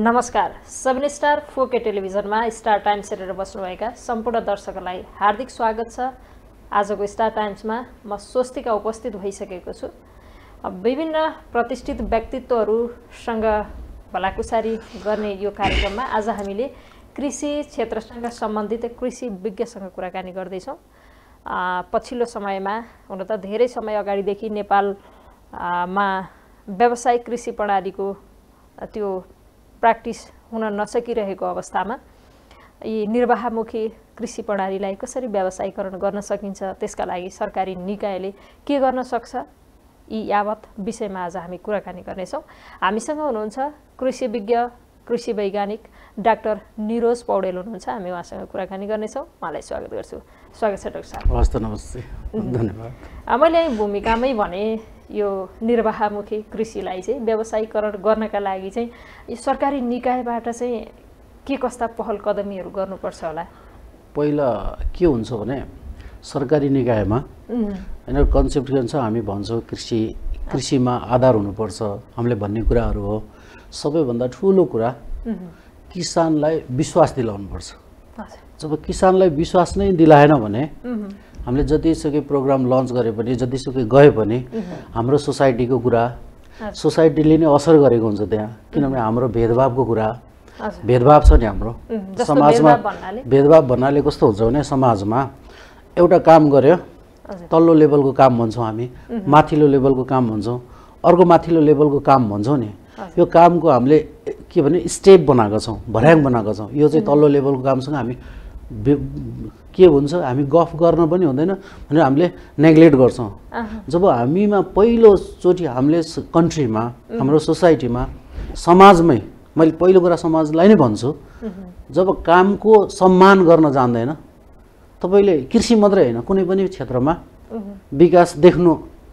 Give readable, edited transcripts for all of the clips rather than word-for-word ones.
नमस्कार। सबने star 4K टेलिभिजनमा स्टार टाइम्स हेरेर बस्नुभएका सम्पूर्ण दर्शकहरूलाई हार्दिक स्वागत छ। आजको स्टार टाइम्समा म स्वस्तिका उपस्थित भइसकेको छु। विभिन्न प्रतिष्ठित व्यक्तित्वहरूसँग भलाकुसारी गर्ने यो कार्यक्रममा आज हामीले कृषि क्षेत्रसँग सम्बन्धित कृषि विज्ञसँग कुराकानी गर्दैछौँ। पछिल्लो समयमा हुन त धेरै समय अगाडिदेखि नेपालमा व्यावसायिक कृषि प्रणालीको त्यो प्र्याक्टिस हुन नसकिरहेको अवस्थामा यी निर्वाहमुखी कृषि प्रणालीलाई कसरी व्यावसायीकरण गर्न सकिन्छ, त्यसका लागि सरकारी निकायले के गर्न सक्छ, यी यावत विषयमा आज हामी कुराकानी गर्नेछौँ। हामीसँग हुनुहुन्छ कृषि विज्ञ, कृषि वैज्ञानिक डाक्टर निरोज पौडेल हुनुहुन्छ। हामी उहाँसँग कुराकानी गर्नेछौँ। उहाँलाई स्वागत गर्छु। स्वागत छ डाक्टर साहब। हवस् त, नमस्ते, धन्यवाद। मैले भूमिकामै भने यो निर्वाहमुखी कृषिलाई चाहिँ व्यावसायीकरण गर्नका लागि चाहिँ सरकारी निकायबाट चाहिँ के कस्ता पहल कदमीहरू गर्नुपर्छ होला? पहिला के हुन्छ भने सरकारी निकायमा यिनीहरू कन्सेप्ट के हुन्छ, हामी भन्छौँ कृषिमा आधार हुनुपर्छ हामीले भन्ने कुराहरू हो। सबैभन्दा ठुलो कुरा किसानलाई विश्वास दिलाउनुपर्छ। जब किसानलाई विश्वास नै दिलाएन भने हामीले जतिसुकै प्रोग्राम लन्च गरे पनि, जतिसुकै गए पनि हाम्रो सोसाइटीको कुरा सोसाइटीले नै असर गरेको हुन्छ त्यहाँ। किनभने हाम्रो भेदभावको कुरा, भेदभाव छ नि हाम्रो समाजमा। भेदभाव भन्नाले कस्तो हुन्छ भने समाजमा एउटा काम गर्यो, तल्लो लेभलको काम भन्छौँ हामी, माथिल्लो लेभलको काम भन्छौँ, अर्को माथिल्लो लेभलको काम भन्छौँ नि। यो कामको हामीले के भने स्टेप बनाएको छौँ, भर्याङ बनाएको छौँ। यो चाहिँ तल्लो लेभलको कामसँग हामी के हुन्छ, हामी गफ गर्न पनि हुँदैन भनेर हामीले नेग्लेक्ट गर्छौँ। जब हामीमा पहिलोचोटि हामीले कन्ट्रीमा, हाम्रो सोसाइटीमा, समाजमै, मैले पहिलो कुरा समाजलाई नै भन्छु, जब कामको सम्मान गर्न जान्दैन तपाईँले कृषि मात्रै होइन कुनै पनि क्षेत्रमा विकास देख्नु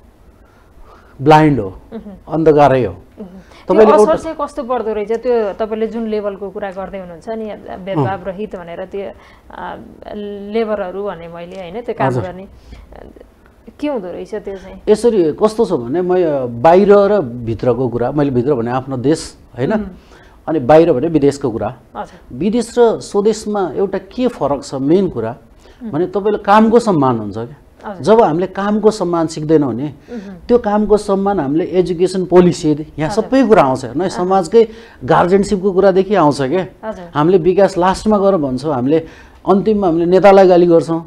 ब्लाइन्ड हो, अन्धकारै हो। तपाईँले असर चाहिँ कस्तो पर्दो रहेछ त्यो तपाईँले जुन लेभलको कुरा गर्दै हुनुहुन्छ नि, भेदभाव रहित भनेर त्यो लेबरहरू भने मैले होइन, त्यो काम गर्ने के हुँदो रहेछ त्यो चाहिँ? यसरी कस्तो छ भने बाहिर र भित्रको कुरा, मैले भित्र भने आफ्नो देश होइन, अनि बाहिर भने विदेशको कुरा। विदेश र स्वदेशमा एउटा के फरक छ मेन कुरा भने तपाईँले कामको सम्मान हुन्छ क्या। जब हामीले कामको सम्मान सिक्दैनौँ नि, त्यो कामको सम्मान हामीले एजुकेसन पोलिसी, यहाँ सबै कुरा आउँछ हेर्नु। समाजकै गार्जेनसिपको कुरादेखि आउँछ क्या। हामीले विकास लास्टमा गएर भन्छौँ, हामीले अन्तिममा हामीले नेतालाई गाली गर्छौँ।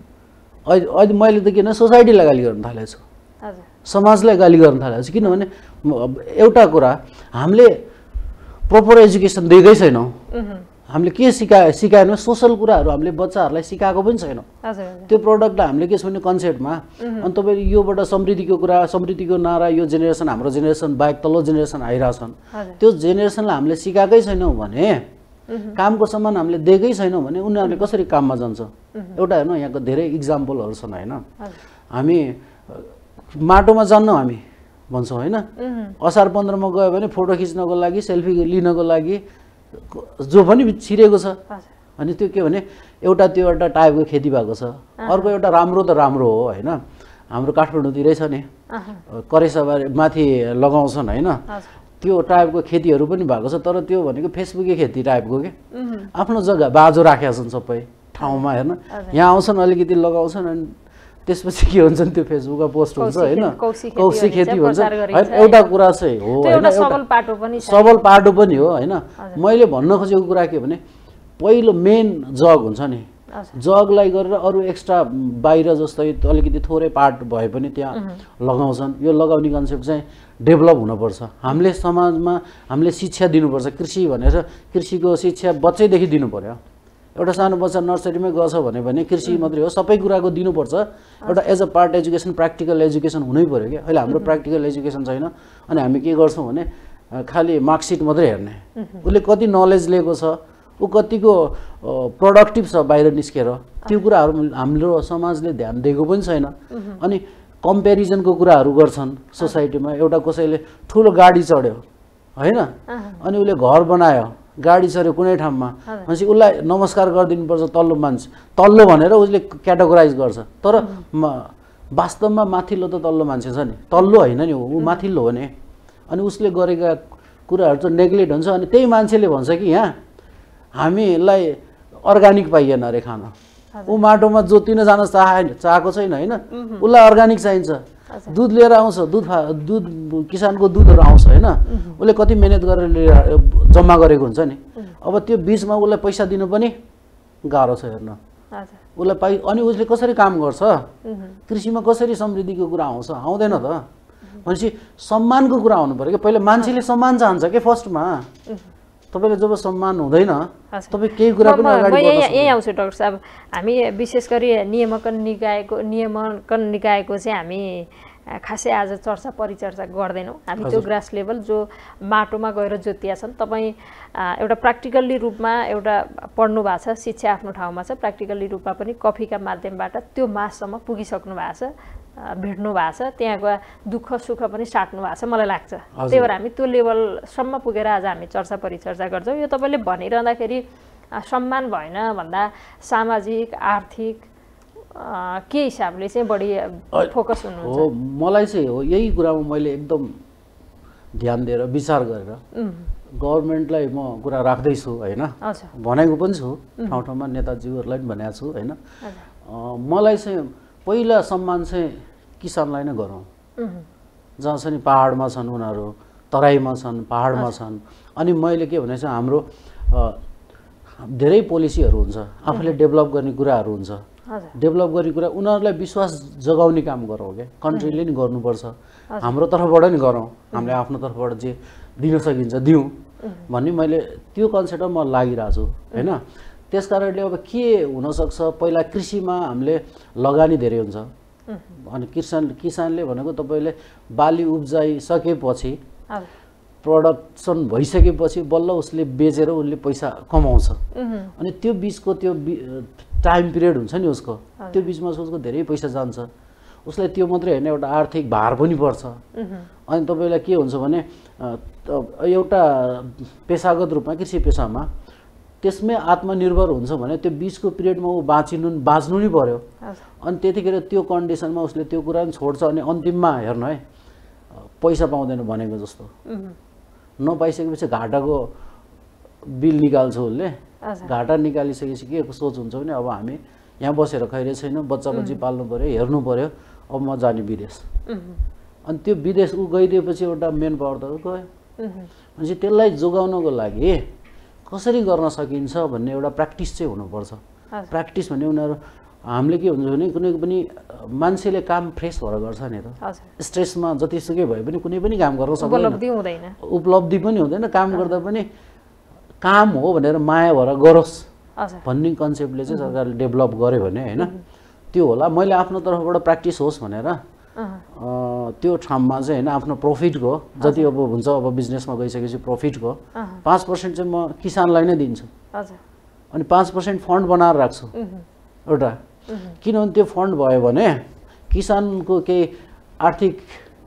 अहिले मैले त किन सोसाइटीलाई गाली गर्न थालेको छु, समाजलाई गाली गर्न थालेको छु। किनभने एउटा कुरा हामीले प्रोपर एजुकेसन दिएकै छैनौँ। हामीले के सिकाएन, सोसल कुराहरू हामीले बच्चाहरूलाई सिकाएको पनि छैनौँ। त्यो प्रडक्टलाई हामीले के छ भने कन्सेप्टमा, अनि तपाईँले योबाट समृद्धिको कुरा, समृद्धिको नारा, यो जेनेरेसन हाम्रो जेनेरेसन बाहेक तल्लो जेनेरेसन आइरहेछन्, त्यो जेनेरेसनलाई हामीले सिकाएकै छैनौँ भने, कामको सम्मान हामीले दिएकै छैनौँ भने उनीहरूले कसरी काममा जान्छ? एउटा हेर्नु, यहाँको धेरै इक्जाम्पलहरू छन् होइन। हामी माटोमा जान्नौँ हामी भन्छौँ होइन, असार 15मा गयो भने फोटो खिच्नको लागि, सेल्फी लिनको लागि जो पनि छिरेको छ। अनि त्यो के भने एउटा त्यो एउटा टाइपको खेती भएको छ, अर्को एउटा राम्रो त राम्रो हो होइन। हाम्रो काठमाडौँतिरै छ नि, करेसाबारी माथि लगाउँछन् होइन, त्यो टाइपको खेतीहरू पनि भएको छ। तर त्यो भनेको फेसबुकै खेती टाइपको के, आफ्नो जग्गा बाजो राखेका छन् सबै ठाउँमा हेर्न। यहाँ आउँछन्, अलिकति लगाउँछन्, अनि त्यसपछि के हुन्छ त्यो फेसबुकमा पोस्ट हुन्छ होइन, कौशी खेती भन्छ। एउटा कुरा चाहिँ हो होइन, सबल पाटो पनि हो होइन। मैले भन्न खोजेको कुरा के भने पहिलो मेन जग हुन्छ नि, जगलाई गरेर अरू एक्स्ट्रा बाहिर जस्तै अलिकति थोरै पार्ट भए पनि त्यहाँ लगाउँछन्। यो लगाउने कन्सेप्ट चाहिँ डेभलप हुनुपर्छ। हामीले समाजमा हामीले शिक्षा दिनुपर्छ। कृषि भनेर कृषिको शिक्षा बच्चैदेखि दिनु पर्यो। एउटा सानो बच्चा नर्सरीमै गछ भने कृषि मात्रै हो, सबै कुराको दिनुपर्छ। एउटा as a part education, practical education हुनै पऱ्यो क्या। अहिले हाम्रो प्र्याक्टिकल एजुकेसन छैन, अनि हामी के गर्छौँ भने खालि मार्कसिट मात्रै हेर्ने। उसले कति नलेज लिएको छ, ऊ कतिको प्रोडक्टिभ छ बाहिर निस्केर, त्यो कुराहरू हाम्रो समाजले ध्यान दिएको पनि छैन। अनि कम्पेरिजनको कुराहरू गर्छन् सोसाइटीमा। एउटा कसैले ठुलो गाडी चढ्यो होइन, अनि उसले घर बनायो, गाडी चढ्यो कुनै ठाउँमा, भनेपछि उसलाई नमस्कार गरिदिनुपर्छ तल्लो मान्छे, तल्लो भनेर उसले क्याटेगोराइज गर्छ। तर वास्तवमा माथिल्लो त तल्लो मान्छे छ नि, तल्लो होइन नि, ऊ माथिल्लो हो नि। अनि उसले गरेका कुराहरू चाहिँ नेग्लेक्ट हुन्छ। अनि त्यही मान्छेले भन्छ कि यहाँ हामीलाई अर्ग्यानिक पाइएन अरे खाना, ऊ माटोमा जोतिन जान चाहेको छैन होइन, उसलाई अर्ग्यानिक चाहिन्छ। दुध लिएर आउँछ, दुध किसानको दुधहरू आउँछ होइन, उसले कति मिहिनेत गरेर जम्मा गरेको हुन्छ नि। अब त्यो बिचमा उसलाई पैसा दिनु पनि गाह्रो छ हेर्न उसलाई अनि उसले कसरी काम गर्छ, कृषिमा कसरी समृद्धिको कुरा आउँछ, आउँदैन त। भनेपछि सम्मानको कुरा आउनु पर्यो कि पहिला मान्छेले सम्मान चाहन्छ कि फर्स्टमा। तपाईँले जब सम्मान हुँदैन तपाईँ केही कुरा पनि अगाडि बढ्न सक्दैन। यही आउँछु डाक्टर साहब, हामी विशेष गरी नियामकन निकायको चाहिँ हामी खासै आज चर्चा परिचर्चा गर्दैनौँ। हामी त्यो ग्रास लेभल जो माटोमा गएर जोतिया छन्, तपाईँ एउटा प्र्याक्टिकल्ली रूपमा एउटा पढ्नु भएको छ, शिक्षा आफ्नो ठाउँमा छ, प्र्याक्टिकल्ली रूपमा पनि कफीका माध्यमबाट त्यो माससम्म पुगिसक्नु भएको छ, भेट्नु भएको छ, त्यहाँको दुःख सुख पनि साट्नु भएको छ मलाई लाग्छ। त्यही भएर हामी त्यो लेभलसम्म पुगेर आज हामी चर्चा परिचर्चा गर्छौँ। यो तपाईँले भनिरहँदाखेरि सम्मान भएन भन्दा सामाजिक आर्थिक के हिसाबले चाहिँ बढी फोकस हुनुहुन्छ? हो मलाई चाहिँ हो यही कुरामा मैले एकदम ध्यान दिएर विचार गरेर गभर्मेन्टलाई म कुरा राख्दैछु होइन, भनेको पनि छु, ठाउँ ठाउँमा नेताजीहरूलाई पनि भनेको छु होइन। मलाई चाहिँ पहिला सम्मान चाहिँ किसानलाई नै गरौँ, जहाँ छ नि पहाडमा छन् उनीहरू, तराईमा छन्, पहाडमा छन्। अनि मैले के भने चाहिँ हाम्रो धेरै पोलिसीहरू हुन्छ, आफूले डेभलप गर्ने कुराहरू हुन्छ, डेभलप गर्ने कुरा उनीहरूलाई विश्वास जगाउने काम गरौँ क्या, कन्ट्रीले नि गर्नुपर्छ, हाम्रो तर्फबाट नि गरौँ, हामीले आफ्नो तर्फबाट जे दिन सकिन्छ दिउँ भन्ने मैले त्यो कन्सेप्टमा म लागिरहेको छु होइन। त्यस कारणले अब के हुनसक्छ, पहिला कृषिमा हामीले लगानी धेरै हुन्छ, अनि किसानले भनेको तपाईँले बाली उब्जाइसकेपछि प्रडक्सन भइसकेपछि बल्ल उसले बेचेर उसले पैसा कमाउँछ। अनि त्यो बिचको त्यो टाइम पिरियड हुन्छ नि उसको, त्यो बिचमा उसको धेरै पैसा जान्छ, उसलाई त्यो मात्रै होइन एउटा आर्थिक भार पनि पर्छ। अनि तपाईँलाई के हुन्छ भने एउटा पेसागत रूपमा कृषि पेसामा त्यसमै आत्मनिर्भर हुन्छ भने त्यो बिचको पिरियडमा ऊ बाँच्नु नै पर्यो। अनि त्यतिखेर त्यो कन्डिसनमा उसले त्यो कुरा पनि छोड्छ। अनि अन्तिममा हेर्नु है पैसा पाउँदैन भनेको जस्तो, नपाइसकेपछि घाटाको बिल निकाल्छ उसले। घाटा निकालिसकेपछि के सोच हुन्छ भने अब हामी यहाँ बसेर खैरे छैन, बच्चा बच्ची पाल्नु पर्यो, हेर्नु पर्यो, अब म जाने विदेश। अनि त्यो विदेश ऊ गइदिएपछि एउटा मेन पावर त गयो। भनेपछि त्यसलाई जोगाउनको लागि कसरी गर्न सकिन्छ भन्ने एउटा प्र्याक्टिस चाहिँ हुनुपर्छ। प्र्याक्टिस भने उनीहरू हामीले के हुन्छ भने कुनै पनि मान्छेले काम फ्रेस भएर गर्छ नि त, स्ट्रेसमा जतिसुकै भए पनि कुनै पनि काम गर्न सक्दैन, उपलब्धि पनि हुँदैन, काम गर्दा पनि काम हो भनेर माया भएर गरोस् भन्ने कन्सेप्टले चाहिँ सरकारले डेभलप गर्यो भने होइन त्यो होला। मैले आफ्नो तर्फबाट प्र्याक्टिस होस् भनेर त्यो ठाउँमा चाहिँ होइन आफ्नो प्रफिटको जति अब हुन्छ, अब बिजनेसमा गइसकेपछि प्रफिटको 5% चाहिँ म किसानलाई नै दिन्छु। अनि 5% फन्ड बनाएर राख्छु एउटा, किनभने त्यो फन्ड भयो भने किसानको केही आर्थिक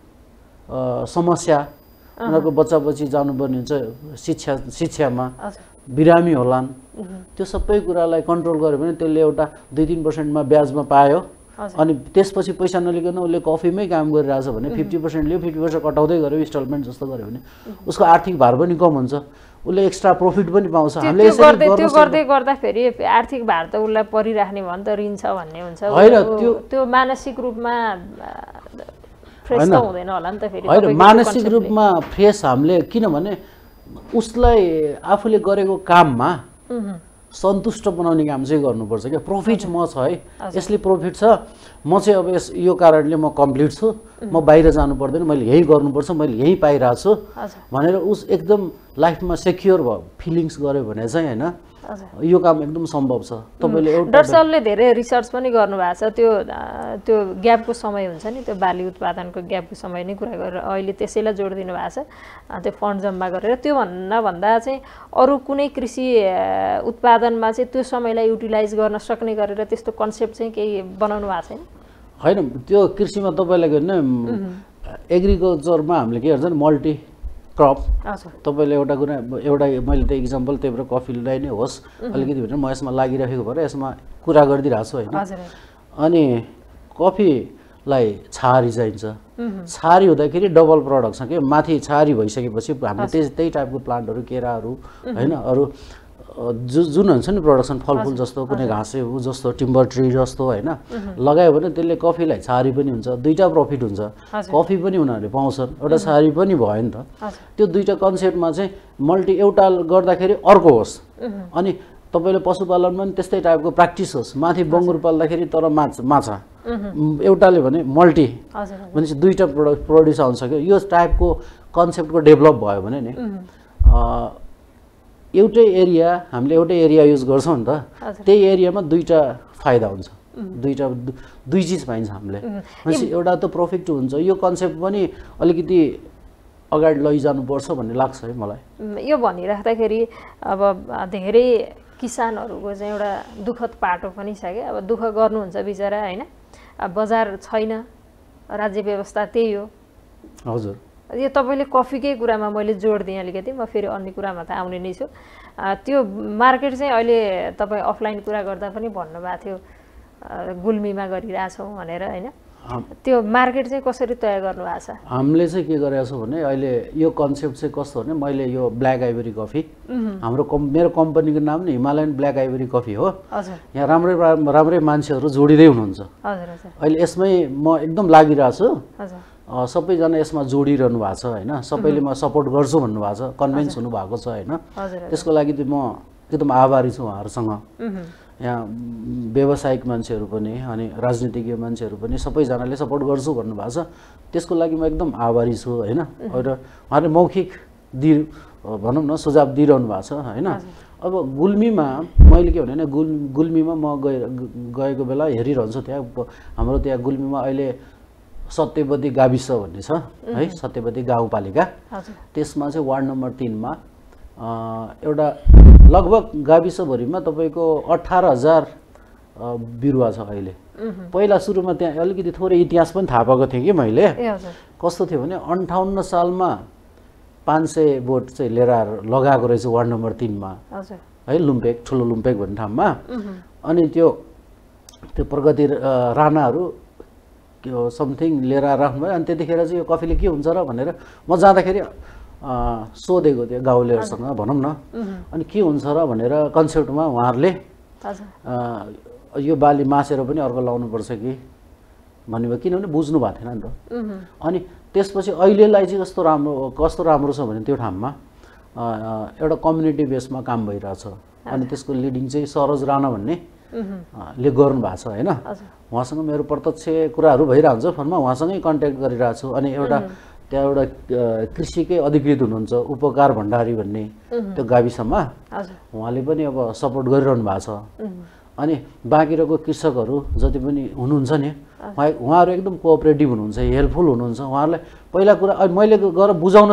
समस्या, उनीहरूको बच्चा बच्ची जानुपर्ने हुन्छ शिक्षामा बिरामी होलान्, त्यो सबै कुरालाई कन्ट्रोल गर्यो भने त्यसले एउटा 2-3%मा ब्याजमा पायो। अनि त्यसपछि पैसा नलिकन उसले कफीमै काम गरिरहेछ भने 50% लियो, 50% कटाउँदै गऱ्यो, इन्स्टलमेन्ट जस्तो गऱ्यो भने उसको आर्थिक भार पनि कम हुन्छ, उसले एक्स्ट्रा प्रफिट पनि पाउँछ। हामीले त्यो गर्दै गर्दाखेरि आर्थिक भार त उसलाई परिराख्ने भयो नि त, ऋण छ भन्ने हुन्छ होइन, त्यो मानसिक रूपमा फ्रेस त हुँदैन होला नि त फेरि। होइन मानसिक रूपमा फ्रेस हामीले, किनभने उसलाई आफूले गरेको काममा सन्तुष्ट बनाउने काम चाहिँ गर्नुपर्छ क्या। प्रफिट म छ है, यसले प्रफिट छ, म चाहिँ अब यो कारणले म कम्प्लिट छु, म बाहिर जानु पर्दैन, मैले यही गर्नुपर्छ, मैले यही पाइरहेको छु भनेर उस एकदम लाइफमा सेक्योर भयो फिलिङ्स गर्यो भने चाहिँ होइन यो काम एकदम सम्भव छ। तपाईँले एउटा डाक्टर साहबले धेरै रिसर्च पनि गर्नुभएको छ, त्यो ग्यापको समय हुन्छ नि, त्यो बाली उत्पादनको ग्यापको समय नै कुरा गरेर अहिले त्यसैलाई जोड दिनु भएको छ, त्यो फन्ड जम्मा गरेर। त्यो भन्दा चाहिँ अरू कुनै कृषि उत्पादनमा चाहिँ त्यो समयलाई युटिलाइज गर्न सक्ने गरेर त्यस्तो कन्सेप्ट चाहिँ केही बनाउनु भएको छैन? होइन त्यो कृषिमा तपाईँलाई गर्ने एग्रिकल्चरमा हामीले के गर्छ नि मल्टी क्रप, तपाईँले एउटा कुरा एउटा मैले त इक्जाम्पल त्यही भएर कफीलाई नै होस् अलिकति भनेर म यसमा लागिरहेको भएर यसमा कुरा गरिदिइरहेको छु होइन। अनि कफी लाई छहारी चाहिन्छ छहारी हुँदाखेरि डबल प्रडक्ट छ के माथि छहारी भइसकेपछि हामीले त्यही टाइपको प्लान्टहरू केराहरू हैन अरू जुन हुन्छ नि प्रोडक्सन फलफुल जस्तो कुनै घाँसे उ जस्तो टिम्बर ट्री जस्तो हैन लगायो भने त्यसले कफीलाई छहारी पनि हुन्छ दुईटा प्रफिट हुन्छ कफी पनि उनीहरूले पाउँछन् एउटा छहारी पनि भयो नि त त्यो दुईटा कन्सेप्टमा चाहिँ मल्टी एउटा गर्दाखेरि अर्को होस् अनि तपाईले पशुपालनमा पनि त्यस्तै टाइपको प्र्याक्टिस होस् माथि बङ्गुर पाल्दाखेरि तर माछा एउटाले भने मल्टी भनेपछि दुईटा प्रोड्युस आउँछ के यो टाइपको कन्सेप्टको डेभलप भयो भने नि एउटै एरिया हामीले एउटै एरिया युज गर्छौं नि त त्यही एरियामा दुईटा फाइदा हुन्छ दुई चीज पाइन्छ हामीले भनेपछि एउटा त प्रफिट हुन्छ यो कन्सेप्ट पनि अलिकति अगाडि लैजानु पर्छ भन्ने लाग्छ है मलाई यो भनिराख्दाखेरि अब धेरै किसानहरुको चाहिँ एउटा दुःखद पाटो पनि छ के अब दुःख गर्नुहुन्छ बिचरा हैन अब बजार छैन राज्य व्यवस्था त्यही हो हजुर यो तपाईले कफीकै कुरामा मैले जोड दिएँ अलिकति म फेरि अन्य कुरामा त आउने नै छु त्यो मार्केट चाहिँ अहिले तपाई अफलाइन कुरा गर्दा पनि भन्नुभएको थियो गुल्मीमा गरिराछौं भनेर हैन त्यो मार्केट चाहिँ कसरी तय गर्नु भएको छ हामीले चाहिँ के गरेका छौं भने अहिले यो कन्सेप्ट चाहिँ कस्तो भने मैले यो ब्ल्याक आइभरी कफी हाम्रो मेरो कम्पनीको नाम नि हिमालयन ब्ल्याक आइभरी कफी हो हजुर यहाँ राम्रै मान्छेहरु जोडिदै हुनुहुन्छ हजुर हजुर अहिले यसमै म एकदम लागिरा छु हजुर सबैजना यसमा जोडिरहनु भएको छ हैन सबैले म सपोर्ट गर्छु भन्नु भएको छ कन्भिन्स हुनु भएको छ हैन त्यसको लागि म एकदम आभारी छु उहाँहरुसँग यहाँ व्यावसायिक मान्छेहरु पनि अनि राजनीतिज्ञ मान्छेहरु पनि सबैजनाले सपोर्ट गर्छु भन्नु भएको छ त्यसको लागि म एकदम आभारी छु हैन र उहाँले मौखिक भनौं न सुझाव दिइरहनु भएको छ हैन अब गुल्मीमा मैले के भने गुल्मीमा म गएको बेला हेरिरहन्छु त्यहाँ हाम्रो त्यहाँ गुल्मीमा अहिले सत्यवती गाविस भन्ने छ है सत्यवती गाउँपालिका त्यसमा चाहिँ वार्ड नम्बर 3 मा एउटा लगभग गाविसभरिमा तपाईको 18000 बिरुवा छ अहिले पहिला सुरुमा त्यहाँ अलिकति थोरै इतिहास पनि थाहा पाएको थिए कि मैले कस्तो थियो भने 58 सालमा 500 बोट चाहिँ लिएर लगाएको रहेछ वार्ड नम्बर 3 मा है लुम्पेक ठुलो लुम्पेक भन्ने ठाउँमा अनि त्यो प्रगति राणाहरु समथिङ लिएर राख्नु भयो अनि त्यतिखेर चाहिँ यो कफीले के हुन्छ र भनेर म जाँदाखेरि सोधेको थियो गाउँलेहरुसँग भनौं न अनि के हुन्छ र भनेर कन्सेप्टमा उहाँहरुले यो बाली मासेर पनि अर्को लाउनु पर्छ कि भन्नुभयो किनभने बुझ्नु भएको थिएन नि त अनि त्यसपछि अहिलेलाई चाहिँ कस्तो राम्रो छ भने त्यो ठाउँमा एउटा कम्युनिटी बेसमा काम भइरहेछ अनि त्यसको लिडिङ चाहिँ सरोज राणा भन्ने ले गर्नु भएको छ हैन उहाँसँग मेरो प्रत्यक्ष कुराहरु भइरहन्छ फोनमा उहाँसँगै कन्ट्याक्ट गरिरहेको छु अनि त्यहाँ एउटा कृषिकै अधिकृत हुनुहुन्छ उपकार भण्डारी भन्ने त्यो गाविसमा उहाँले पनि अब सपोर्ट गरिरहनु भएको छ अनि बाँकीको कृषकहरु जति पनि हुनुहुन्छ नि उहाँहरु एकदम कोअपरेटिभ हुनुहुन्छ हेल्पफुल हुनुहुन्छ उहाँहरुलाई पहिला कुरा मैले गएर बुझाउन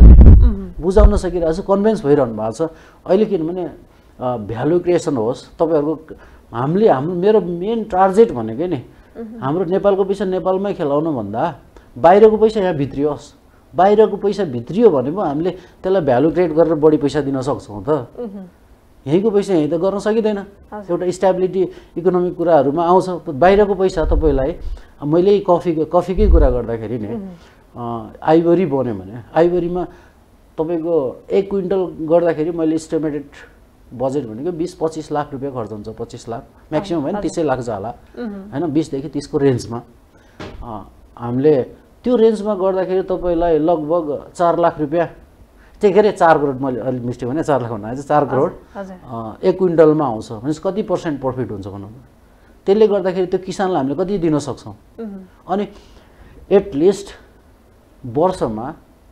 सकिरहेको छु कन्भिन्स भइरहनु भएको छ अहिले किनभने भ्यालु क्रिएसन होस् तपाईहरुको मेरो मेन टार्गेट भनेकै नि हाम्रो नेपालको पैसा नेपालमै खेलाउनु भन्दा बाहिरको पैसा यहाँ भित्रियोस् बाहिरको पैसा भित्रियो भने पो हामीले त्यसलाई भ्यालु क्रिएट गरेर बढी पैसा दिन सक्छौं त यहीँको पैसा यही त गर्न सकिदैन एउटा स्टेबिलिटी इकोनोमिक कुराहरुमा आउँछ बाहिरको पैसा तपाईलाई मैले कफीकै कुरा गर्दाखेरि नि आइभरी बन्यो भने आइभरीमा तपाईको 1 क्विन्टल गर्दाखेरि मैले एस्टिमेटेड बजेट भनेको 20-25 लाख रुपैयाँ खर्च हुन्छ 25 लाख म्याक्सिमम हैन 30 लाख जाला हैन 20 देखि 30 को रेन्जमा हामीले त्यो रेन्जमा गर्दाखेरि तपाईलाई लगभग 4 लाख रुपैयाँ के गरे 4 करोड मैले अलि मिस्टेक भने 4 लाख भन्दा चाहिँ 4 करोड 1 क्विन्टलमा आउँछ भनेपछि कति % प्रफिट हुन्छ भनौं त्यसले गर्दाखेरि त्यो किसानलाई हामीले कति दिन सक्छौं अनि एट लिस्ट वर्षमा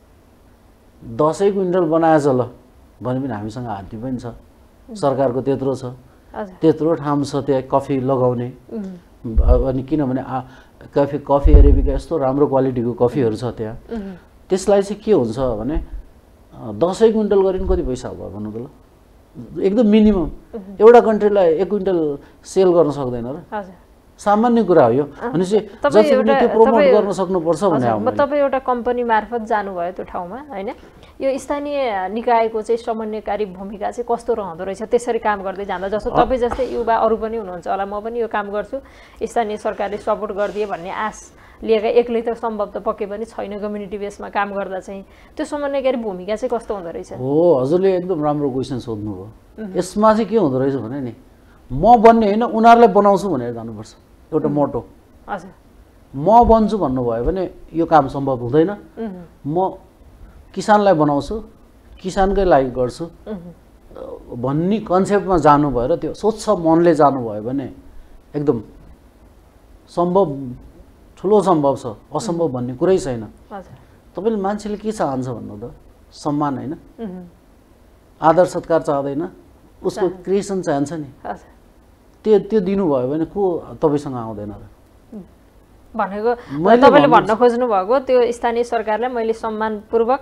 10 क्विन्टल बनाएछ ल भने पनि हामीसँग हात्ती पनि छ सरकारको त्यत्रो छ त्यत्रो ठाउँ छ त्यहाँ कफी लगाउने अनि किनभने कफी अरेबिका यस्तो राम्रो क्वालिटीको कफीहरु छ त्यहाँ त्यसलाई चाहिँ के हुन्छ भने 10 क्विन्टल गरिन कति पैसा हो भन्नु त ल एकदम मिनिमम एउटा कन्ट्रीलाई 1 क्विन्टल सेल गर्न सक्दैन र सामान्य कुरा हो यो भनेपछि जति पनि त्यो प्रमोट गर्न सक्नुपर्छ भने म तपाई एउटा कम्पनी मार्फत जानुभयो त्यो ठाउँमा हैन यो स्थानीय निकायको चाहिँ समन्वयकारी भूमिका चाहिँ कस्तो रहँदो रहेछ त्यसरी काम गर्दै जाँदा जस्तो तपाई जस्तै युवा अरु पनि हुनुहुन्छ होला म पनि यो काम गर्छु स्थानीय सरकारले सपोर्ट गर्दिए भन्ने आश लिएका एक्लै त सम्भव त पक्कै पनि छैन कम्युनिटी बेसमा काम गर्दा चाहिँ त्यो समन्वयकारी भूमिका चाहिँ कस्तो हुँदो रहेछ हो हजुरले एकदम राम्रो क्वेसन सोध्नुभयो यसमा चाहिँ के हुँदो रहेछ भने नि म बन्ने होइन उनीहरूलाई बनाउँछु भनेर जानुपर्छ एउटा मोटो हजुर म बन्छु भन्नुभयो भने यो काम सम्भव हुँदैन म किसानलाई बनाउँछु किसानकै लागि गर्छु भन्ने कन्सेप्टमा जानु भएर त्यो स्वच्छ मनले जानुभयो भने एकदम सम्भव ठुलो सम्भव छ असम्भव भन्ने कुरै छैन तपाईँले मान्छेले के चाहन्छ भन्नु त सम्मान होइन आदर सत्कार चाहँदैन उसको क्रिएसन चाहन्छ नि त्यो दिनुभयो भने को तपाईँसँग आउँदैन र भनेको तपाईँले भन्न खोज्नु भएको त्यो स्थानीय सरकारलाई मैले सम्मानपूर्वक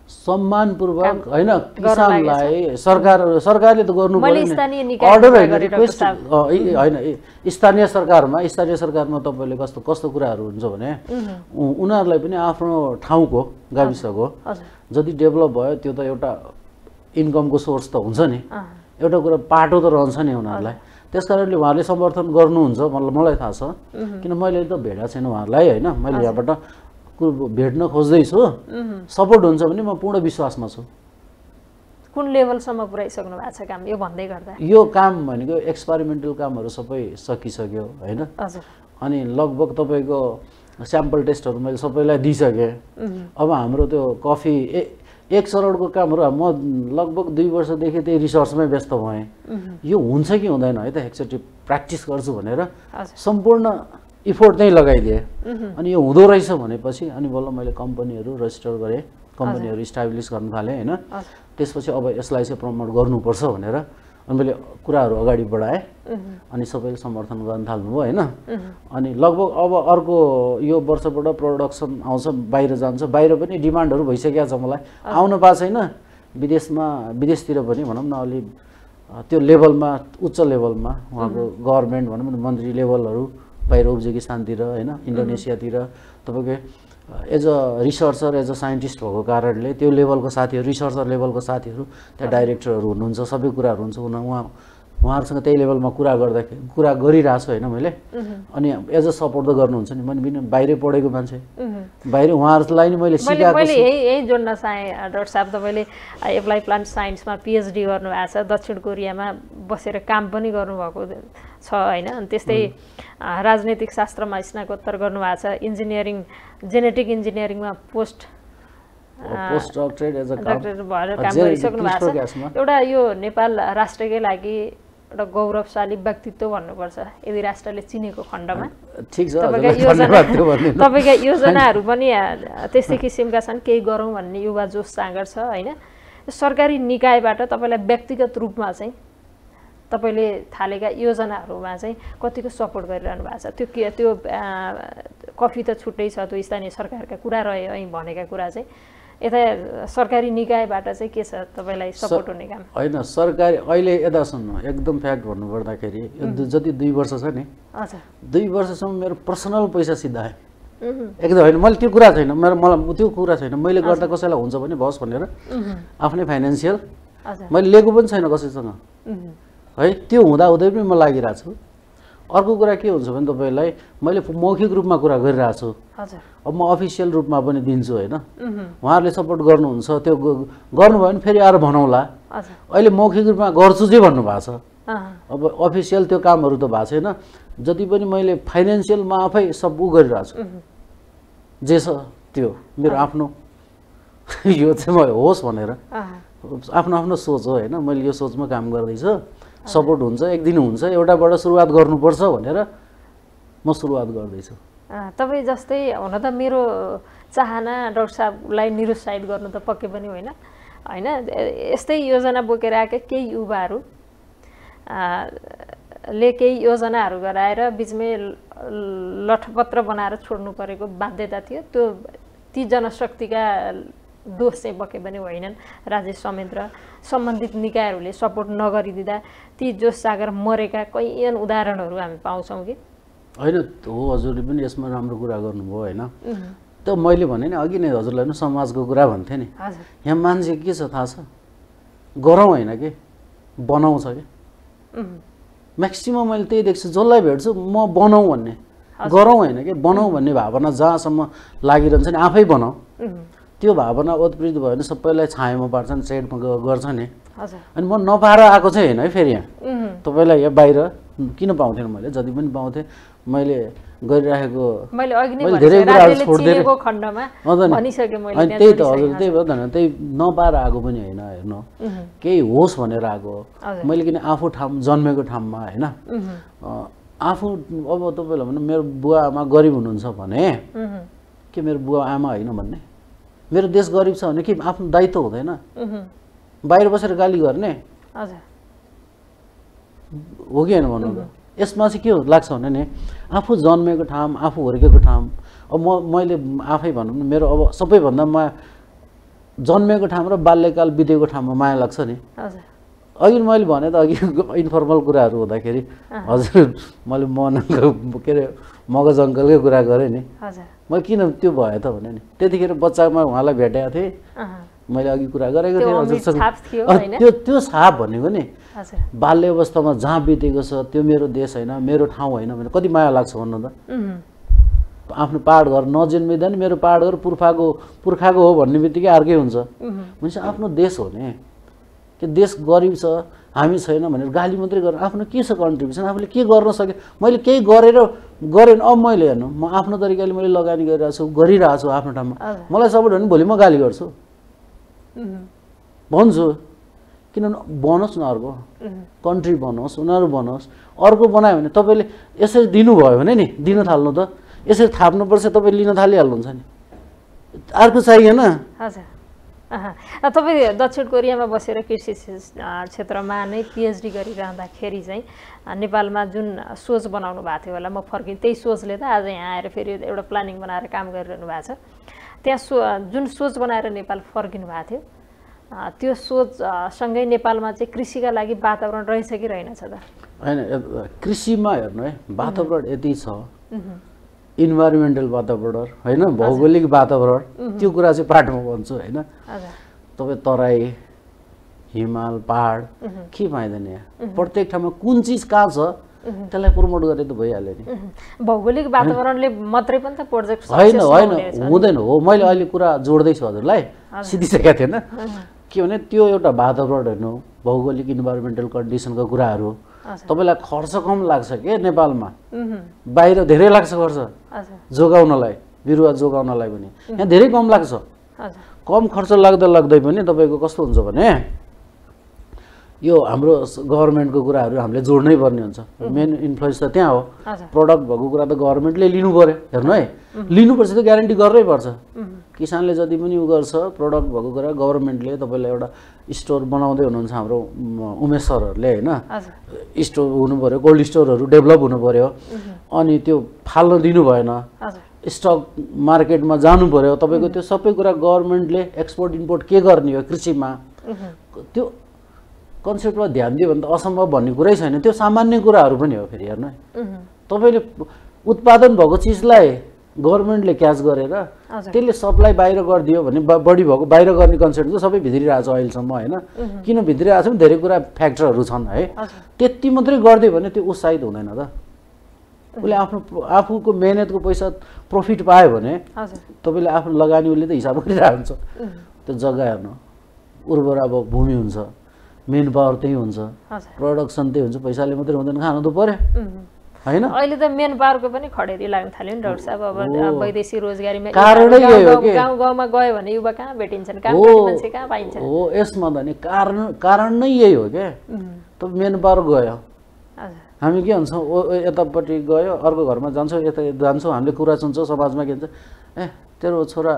होइन किसानलाई सरकारले त गर्नु अर्डर होइन स्थानीय सरकारमा तपाईँले कस्तो कुराहरू हुन्छ भने उनीहरूलाई पनि आफ्नो ठाउँको गाविसको जति डेभलप भयो त्यो त एउटा इन्कमको सोर्स त हुन्छ नि एउटा कुरा पाटो त रहन्छ नि उनीहरूलाई त्यस कारणले उहाँहरूले समर्थन गर्नुहुन्छ मलाई थाहा छ किन मैले त भेटेको छैन उहाँहरूलाई होइन मैले यहाँबाट भेट्न खोज्दैछु सपोर्ट हुन्छ भने म पूर्ण विश्वासमा छु कुन लेभलसम्म पुर्याइसक्नु भएको छ काम यो भन्दै गर्दा यो काम भनेको एक्सपेरिमेन्टल कामहरू सबै सकिसक्यो होइन अनि लगभग तपाईँको स्याम्पल टेस्टहरू मैले सबैलाई दिइसकेँ अब हाम्रो त्यो कफी 1 करोडको कामहरू म लगभग 2 वर्षदेखि त्यही रिसर्चमै व्यस्त भएँ यो हुन्छ कि हुँदैन है त एकचोटि प्र्याक्टिस गर्छु भनेर सम्पूर्ण इफोर्ट नै लगाइदिएँ अनि यो हुँदो रहेछ भनेपछि अनि बल्ल मैले कम्पनीहरू रजिस्टर गरेँ कम्पनीहरू इस्टाब्लिस गर्न थालेँ होइन त्यसपछि अब यसलाई चाहिँ प्रमोट गर्नुपर्छ भनेर अनि मैले कुराहरू अगाडि बढाएँ अनि सबैले समर्थन गर्न थाल्नुभयो होइन अनि लगभग अब अर्को यो वर्षबाट प्रोडक्सन आउँछ बाहिर जान्छ बाहिर पनि डिमान्डहरू भइसकेको छ मलाई आउन पाएको छैन विदेशतिर पनि भनौँ न अलि त्यो लेभलमा उच्च लेभलमा उहाँको गभर्मेन्ट भनौँ न मन्त्री लेभलहरू बाहिर उज्बेकिस्तानतिर होइन इन्डोनेसियातिर तपाईँको as a researcher as a scientist भएको कारणले त्यो लेभलको साथीहरू रिसर्चर लेभलको साथीहरू त्यहाँ डाइरेक्टरहरू हुनुहुन्छ सबै कुराहरू हुन्छ उहाँहरूसँग त्यही लेभलमा कुरा गरिरहेको छु होइन मैले अनि एज अ सपोर्ट त गर्नुहुन्छ नि मैले बाहिरै पढेको मान्छे बाहिर उहाँहरूलाई नि मैले सिकाएको मैले यही जोड्न चाहेँ डाक्टर साहब तपाईँले एप्लाई प्लान्ट साइन्समा पिएचडी गर्नुभएको छ दक्षिण कोरियामा बसेर काम पनि गर्नुभएको छ होइन अनि त्यस्तै राजनैतिक शास्त्रमा स्नातकोत्तर गर्नुभएको छ इन्जिनियरिङ जेनेटिक इन्जिनियरिङमा पोस्ट डक्टरेट भएर काम गरिसक्नु भएको छ एउटा यो नेपाल राष्ट्रकै लागि एउटा गौरवशाली व्यक्तित्व भन्नुपर्छ यदि राष्ट्रले चिनेको खण्डमा ठिक छ तपाईँका योजनाहरू पनि त्यस्तै किसिमका छन् केही गरौँ भन्ने युवा जोस जाँगर छ होइन सरकारी निकायबाट तपाईँलाई व्यक्तिगत रूपमा चाहिँ तपाईँले थालेका योजनाहरूमा चाहिँ कतिको सपोर्ट गरिरहनु भएको छ त्यो कफी त छुट्टै छ त्यो स्थानीय सरकारका कुरा रह्यो અહીં भनेका कुरा चाहिँ यता सरकारी निकायबाट चाहिँ के छ तपाईँलाई सपोर्ट हुने काम होइन सरकारी अहिले यता सुन्नु एकदम फ्याक्ट भन्नुपर्दाखेरि जति 2 वर्ष छ नि हजुर 2 वर्षसम्म मेरो पर्सनल पैसा सिधाएँ एकदम होइन मैले त्यो कुरा छैन मलाई त्यो कुरा छैन मैले गर्दा कसैलाई हुन्छ भने बस भनेर आफ्नै फाइनेन्सियल मैले लिएको पनि छैन कसैसँग है त्यो हुँदाहुँदै पनि म लागिरहेको छु अर्को कुरा के हुन्छ भने तपाईँलाई मैले मौखिक रूपमा कुरा गरिरहेको छु अब म अफिसियल रूपमा पनि दिन्छु होइन उहाँहरूले सपोर्ट गर्नुहुन्छ त्यो गर्नुभयो भने फेरि आएर भनौँला अहिले मौखिक रूपमा गर्छु चाहिँ भन्नुभएको छ अब अफिसियल त्यो कामहरू त भएको छैन जति पनि मैले फाइनेन्सियलमा आफै सब गरिरहेको छु जे छ त्यो मेरो आफ्नो यो चाहिँ म होस् भनेर आफ्नो सोच हो होइन मैले यो सोचमा काम गर्दैछु सपोर्ट हुन्छ एक दिन हुन्छ एउटाबाट सुरुवात गर्नुपर्छ भनेर म सुरुवात गर्दैछु तपाईँ जस्तै हुन त मेरो चाहना डाक्टर साहबलाई निरुत्साहित गर्नु त पक्कै पनि होइन होइन यस्तै योजना बोकेर आएका केही युवाहरू ले केही योजनाहरू गराएर बिचमै लठपत्र बनाएर छोड्नु परेको बाध्यता थियो त्यो ती जनशक्तिका दोष चाहिँ पक्कै पनि होइनन् राज्य संयन्त्र सम्बन्धित निकायहरूले सपोर्ट नगरिदिँदा ती जोस जागर मरेका कैयन उदाहरणहरू हामी पाउँछौँ कि होइन हो हजुरले पनि यसमा राम्रो कुरा गर्नुभयो होइन त मैले भने नि अघि नै हजुरलाई पनि समाजको कुरा भन्थेँ नि यहाँ मान्छे के छ थाहा छ गरौँ होइन कि बनाउँछ कि म्याक्सिमम मैले त्यही देख्छु जसलाई भेट्छु म बनाऊ भन्ने गरौँ होइन कि बनाऊ भन्ने भावना जहाँसम्म लागिरहन्छ नि आफै बनाऊ। त्यो भावना ओतप्रोत भयो भने सबैलाई छायामा पार्छन्, सेडमा गर्छ नि। अनि म नपाएर आएको चाहिँ होइन है फेरि यहाँ तपाईँलाई यहाँ बाहिर किन पाउँथेन मैले, जति पनि पाउँथेँ मैले गरिराखेको धेरै कुराहरू छोडिदिएर अनि त्यही त हजुर त्यही भयो त त्यही नपाएर आएको पनि होइन हेर्नु केही होस् भनेर आएको मैले किन आफू जन्मेको ठाउँमा होइन आफू अब तपाईँलाई भने मेरो बुवा आमा गरिब हुनुहुन्छ भने के मेरो बुवा आमा होइन भन्ने, मेरो देश गरिब छ भने के आफ्नो दायित्व हुँदैन बाहिर बसेर गाली गर्ने हो कि होइन भन्नु त। यसमा चाहिँ के लाग्छ भने नि आफू जन्मेको ठाउँ आफू हुर्केको ठाउँ अब मैले आफै भनौँ न मेरो अब सबैभन्दा जन्मेको ठाउँ र बाल्यकाल बितेको ठाउँमा माया लाग्छ नि। अघि मैले भने त अघि इन्फर्मल कुराहरू हुँदाखेरि हजुर मैले के अरे मगज अङ्कलकै कुरा गरेँ नि मैले किन त्यो भयो त भने नि त्यतिखेर बच्चामा उहाँलाई भेटेको थिएँ मैले अघि कुरा गरेको थिएँ हजुरसँग। त्यो छाप भनेको नि बाल्य अवस्थामा जहाँ बितेको छ त्यो मेरो देश होइन मेरो ठाउँ होइन भने कति माया लाग्छ भन्नु त। आफ्नो पहाड घर नजन्मिँदा नि मेरो पहाड घर पुर्खाको हो भन्ने बित्तिकै अर्कै हुन्छ भनेपछि आफ्नो देश हो नि। त्यो देश गरिब छ हामी छैन भनेर गाली मात्रै गरेर आफ्नो के छ कन्ट्रिब्युसन आफूले के गर्न सके मैले केही गरेन अब मैले हेर्नु म आफ्नो तरिकाले मैले लगानी गरिरहेको छु गरिरहेको छु आफ्नो ठाउँमा मलाई सपोर्ट भने भोलि म गाली गर्छु भन्छु किनभने बनोस् न अर्को कन्ट्री बनोस् उनीहरू बनोस् अर्को बनायो भने तपाईँले यसरी दिनुभयो भने नि दिन थाल्नु त यसरी थाप्नुपर्छ तपाईँ लिन थालिहाल्नुहुन्छ नि अर्को चाहिएन। तपाईँ दक्षिण कोरियामा बसेर कृषि क्षेत्रमा नै पिएचडी गरिरहँदाखेरि चाहिँ नेपालमा जुन सोच बनाउनु भएको थियो होला म फर्किन त्यही सोचले त आज यहाँ आएर फेरि एउटा प्लानिङ बनाएर काम गरिरहनु भएको छ। त्यहाँ जुन सोच बनाएर नेपाल फर्किनु भएको थियो त्यो सोचसँगै नेपालमा चाहिँ कृषिका लागि वातावरण रहेछ कि रहेनछ त? होइन कृषिमा हेर्नु है वातावरण यति छ इन्भाइरोमेन्टल वातावरण होइन भौगोलिक वातावरण त्यो कुरा चाहिँ पाठमा भन्छु होइन। तपाईँ तराई हिमाल पहाड के पाइँदैन यहाँ प्रत्येक ठाउँमा कुन चिज कहाँ छ त्यसलाई प्रमोट गरे त भइहाल्यो नि। भौगोलिक वातावरणले मात्रै पनि त प्रोजेक्ट होइन हुँदैन हो मैले अहिले कुरा जोड्दैछु हजुरलाई सिधिसकेको थिएन के भने त्यो एउटा वातावरण हेर्नु भौगोलिक इन्भाइरोमेन्टल कन्डिसनको कुराहरू तपाईँलाई खर्च कम लाग्छ के नेपालमा बाहिर धेरै लाग्छ खर्च जोगाउनलाई बिरुवा जोगाउनलाई पनि यहाँ धेरै कम लाग्छ। कम खर्च लाग्दै पनि तपाईँको कस्तो हुन्छ भने यो हाम्रो गभर्मेन्टको कुराहरू हामीले जोड्नै पर्ने हुन्छ मेन इन्फ्लुएन्स त त्यहाँ हो प्रडक्ट भएको कुरा त गभर्मेन्टले लिनु पर्यो हेर्नु है लिनुपर्छ त ग्यारेन्टी गर्नै पर्छ किसानले जति पनि उ गर्छ प्रडक्ट भएको कुरा गभर्मेन्टले तपाईँलाई एउटा स्टोर बनाउँदै हुनुहुन्छ हाम्रो उमेश सरहरूले होइन स्टोर हुनु पर्यो कोल्ड स्टोरहरू डेभलप हुनु पर्यो अनि त्यो फाल्न दिनु भएन स्टक मार्केटमा जानु पर्यो तपाईँको त्यो सबै कुरा गभर्मेन्टले एक्सपोर्ट इम्पोर्ट के गर्ने हो कृषिमा त्यो कन्सेप्टमा ध्यान दियो भने त असम्भव भन्ने कुरै छैन त्यो सामान्य कुराहरू पनि हो फेरि हेर्नु है तपाईँले उत्पादन भएको चिजलाई गभर्मेन्टले क्याच गरेर त्यसले सप्लाई बाहिर गरिदियो भने बढी भएको बाहिर गर्ने कन्सेप्ट चाहिँ सबै भित्रिरहेको छ अहिलेसम्म होइन किन भित्रिरहेको छ भने धेरै कुरा फ्याक्टरहरू छन् है त्यति मात्रै गरिदियो भने त्यो उत्साहित हुँदैन त उसले आफूको मेहनतको पैसा प्रफिट पायो भने तपाईँले आफ्नो लगानी उसले त हिसाब गरिरहेको हुन्छ त्यो जग्गा हेर्नु उर्वर अब भूमि हुन्छ मेन पावर त्यही हुन्छ प्रोडक्सन त्यही हुन्छ पैसाले मात्रै हुँदैन खानु त पर्यो हैन। अहिले त मेन पावरको पनि खडेरी लाग्न थाल्यो नि डाक्टर साहब अब वैदेशिक रोजगारीमा कारणै यही हो के गाउँ गाउँमा गयो भने युवा कहाँ भेटिन्छन् काम गर्ने मान्छे कहाँ पाइन्छन् हो यसमा त नि कारण नै यही हो के त मेन पावर गयो हामी के भन्छौँ यतापट्टि गयो अर्को घरमा जान्छौँ यता जान्छौँ हामीले कुरा सुन्छौँ समाजमा के भन्छ तेरो छोरा